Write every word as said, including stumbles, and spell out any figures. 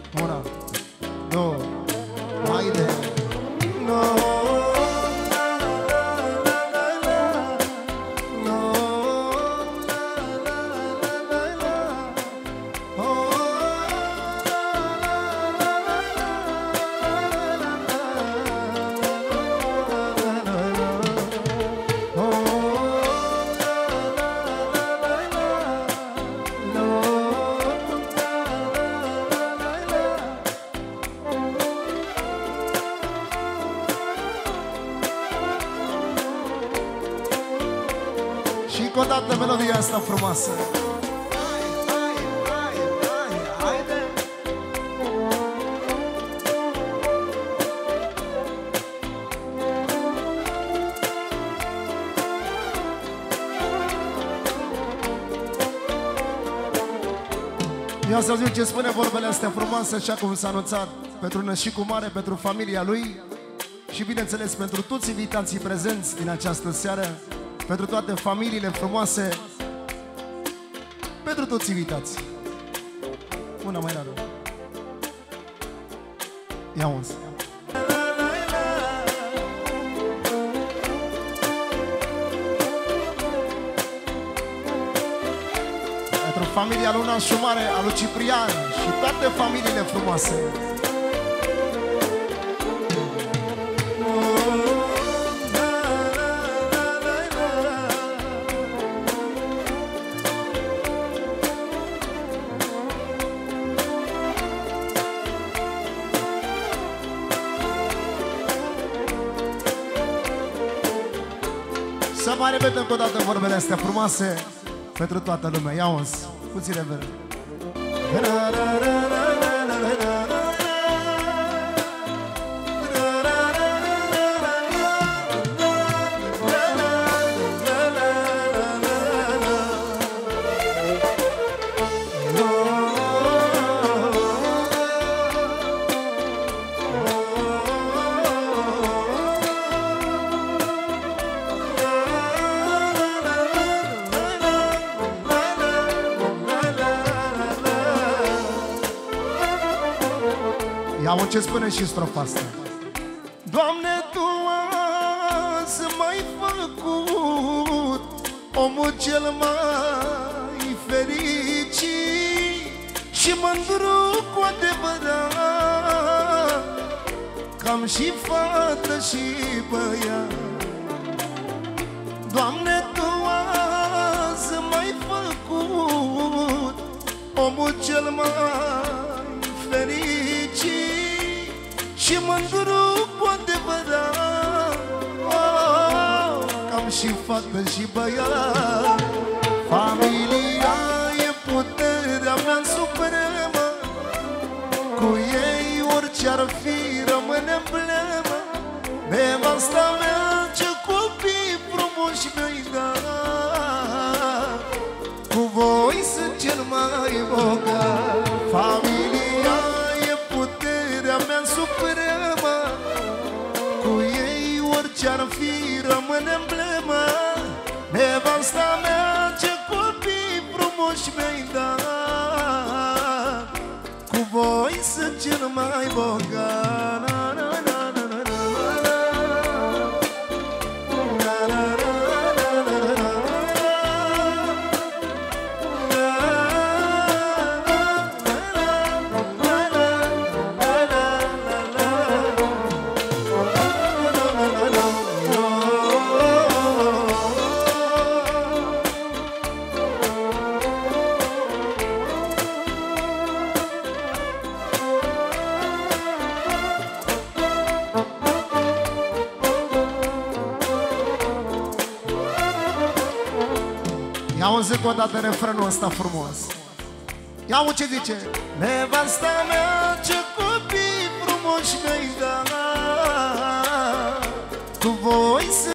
Una, două, haide. No. Și încă o dată melodia asta frumoasă. Hai, hai, hai, hai, haide. Ia să auzim ce spune vorbele astea frumoase, așa cum s-a anunțat, pentru Nășicu Mare, pentru familia lui și bineînțeles pentru toți invitații prezenți din această seară, pentru toate familiile frumoase, pentru toți invitații. Una mai rară. Ia unsă. Pentru familia lui Nașu Mare, a lui Ciprian și toate familiile frumoase. Să mai repetăm încă o dată vorbele astea frumoase pentru toată lumea. Ia uns, puțin reverb. Ia ce spune și strofa asta. Doamne, Tu azi m-ai făcut omul cel mai fericit și mândru cu adevărat, că-am și fată și băiat. Doamne, Tu azi m-ai făcut omul cel mai fericit și mândru cu adevărat, oh, că-am și fată și băiat. Familia e puterea mea supremă, cu ei orice-ar fi rămâne emblemă. Nevasta mea ce copii frumoși mi-ai dat, cu voi sunt cel mai bogat. Familia e puterea mea supremă, cu ei orice-ar fi rămâne emblemă. Nevasta mea ce copii frumoși mi-ai dat, cu voi sunt cel mai bogat. Ia-o zic o dată refrenul ăsta frumos. Ia-o ce zice. Nevasta mea ce copii frumoși mi-ai dat, cu voi